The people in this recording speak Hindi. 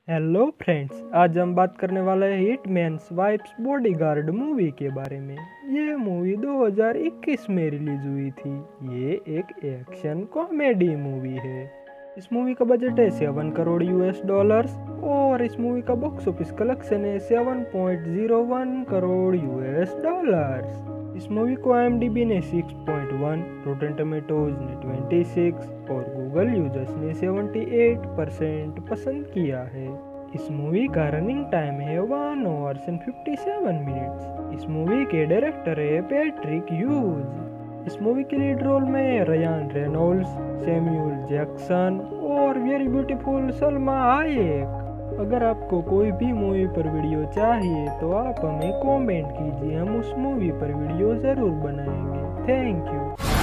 हेलो फ्रेंड्स, आज हम बात करने वाले हैं हिटमैन्स वाइफ्स बॉडीगार्ड मूवी के बारे में। ये मूवी 2021 में रिलीज हुई थी। ये एक एक्शन कॉमेडी मूवी है। इस मूवी का बजट है 7 करोड़ यूएस डॉलर्स और इस मूवी का बॉक्स ऑफिस कलेक्शन है 7.01 करोड़ यूएस डॉलर्स। इस मूवी को IMDb ने 6.1, रोटेन टमेटोज ने 26 और गूगल यूजर्स ने 78% पसंद किया है। इस मूवी का रनिंग टाइम है 1 आवर्स एंड 57 मिनट्स। इस मूवी के डायरेक्टर है पैट्रिक ह्यूज। इस मूवी के लीड रोल में रयान रेनॉल्ड्स, सैमुअल जैक्सन और वेरी ब्यूटीफुल सलमा हायेक। अगर आपको कोई भी मूवी पर वीडियो चाहिए तो आप हमें कमेंट कीजिए, हम उस मूवी पर वीडियो ज़रूर बनाएंगे। Thank you.